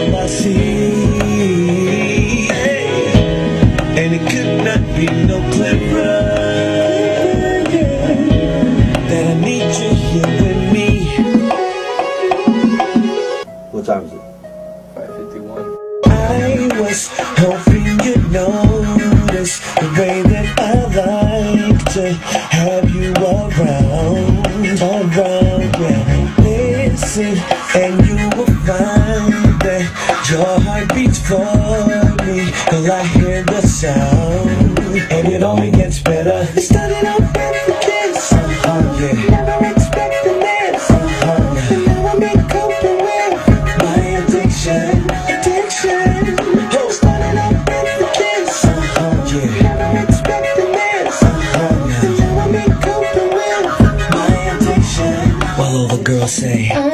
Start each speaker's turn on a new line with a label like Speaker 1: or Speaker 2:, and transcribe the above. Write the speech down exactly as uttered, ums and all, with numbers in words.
Speaker 1: all I see. And it could not be no clearer that I need you here with me.
Speaker 2: What time is it?
Speaker 3: five fifty-one.
Speaker 1: I was hoping you'd notice the way that I like to have you around, around, yeah. Listen, and you will find that your heart beats for me, till I hear the sound, and it only gets better. It started off with a kiss, uh-huh, yeah. Never expected this, uh-huh. And now I'm in coping with my addiction, addiction. Oh, started off with a kiss, uh-huh, yeah. Never expected this, uh-huh. And now I'm in coping with my addiction. While all the girls say